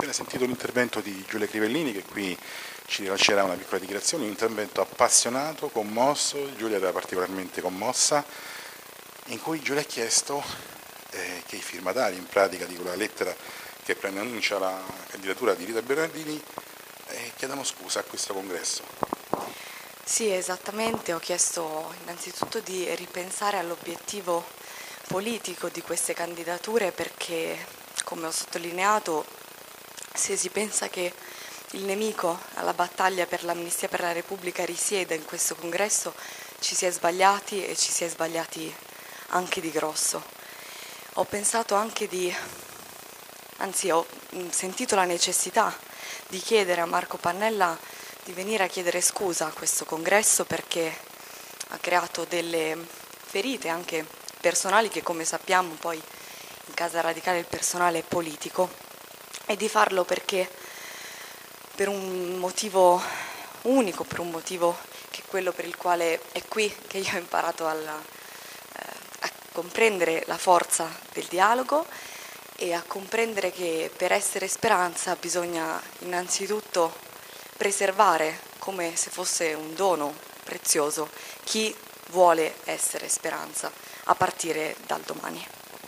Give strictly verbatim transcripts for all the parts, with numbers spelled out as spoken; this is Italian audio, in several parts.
appena sentito l'intervento di Giulia Crivellini, che qui ci rilascerà una piccola dichiarazione, un intervento appassionato, commosso. Giulia era particolarmente commossa, in cui Giulia ha chiesto eh, che i firmatari, in pratica, di quella lettera che preannuncia la candidatura di Rita Bernardini, eh, chiedano scusa a questo congresso. Sì, esattamente. Ho chiesto innanzitutto di ripensare all'obiettivo politico di queste candidature, perché, come ho sottolineato, se si pensa che il nemico alla battaglia per l'amnistia per la Repubblica risiede in questo congresso, ci si è sbagliati e ci si è sbagliati anche di grosso. Ho pensato anche di, anzi ho sentito la necessità di chiedere a Marco Pannella di venire a chiedere scusa a questo congresso, perché ha creato delle ferite anche personali che, come sappiamo, poi in Casa Radicale il personale è politico, e di farlo perché per un motivo unico, per un motivo che è quello per il quale è qui che io ho imparato alla, eh, a comprendere la forza del dialogo e a comprendere che per essere speranza bisogna innanzitutto preservare, come se fosse un dono prezioso, chi vuole essere speranza a partire dal domani.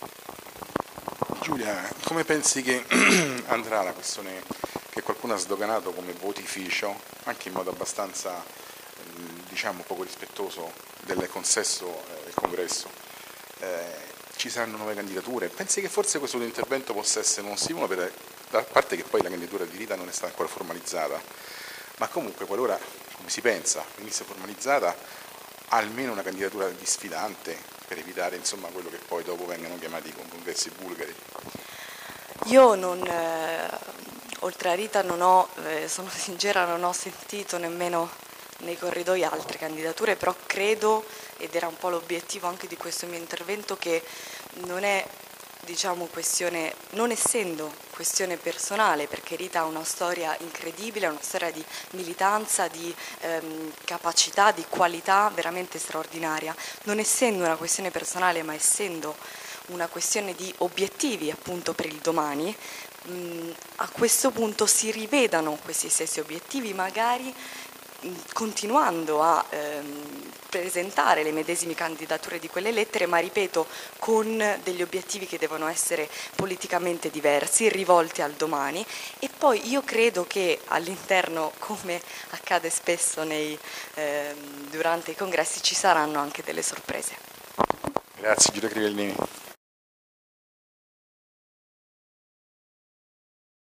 Giulia, come pensi che andrà la questione che qualcuno ha sdoganato come votificio, anche in modo abbastanza, diciamo, poco rispettoso del consesso del congresso? Eh, ci saranno nuove candidature? Pensi che forse questo intervento possa essere uno stimolo, per, a parte che poi la candidatura di Rita non è stata ancora formalizzata, ma comunque qualora, come si pensa, venisse formalizzata, almeno una candidatura di sfidante, per evitare, insomma, quello che poi dopo vengano chiamati con congressi bulgari? Io non, eh, oltre a Rita non ho, eh, sono sincera, non ho sentito nemmeno nei corridoi altre candidature, però credo, ed era un po' l'obiettivo anche di questo mio intervento, che non è, diciamo, questione, non essendo questione personale, perché Rita ha una storia incredibile, una storia di militanza, di ehm, capacità, di qualità veramente straordinaria, non essendo una questione personale ma essendo una questione di obiettivi appunto per il domani, mh, a questo punto si rivedano questi stessi obiettivi, magari continuando a ehm, presentare le medesime candidature di quelle lettere, ma ripeto, con degli obiettivi che devono essere politicamente diversi, rivolti al domani. E poi io credo che all'interno, come accade spesso nei, ehm, durante i congressi, ci saranno anche delle sorprese. Grazie Giulia Crivellini.